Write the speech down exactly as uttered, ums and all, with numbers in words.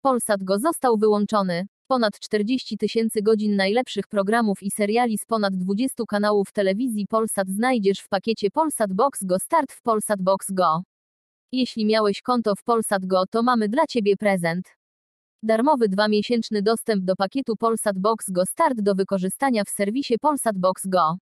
Polsat Go został wyłączony. Ponad czterdzieści tysięcy godzin najlepszych programów i seriali z ponad dwudziestu kanałów telewizji Polsat znajdziesz w pakiecie Polsat Box Go Start w Polsat Box Go. Jeśli miałeś konto w Polsat Go, to mamy dla Ciebie prezent. Darmowy dwumiesięczny dostęp do pakietu Polsat Box Go Start do wykorzystania w serwisie Polsat Box Go.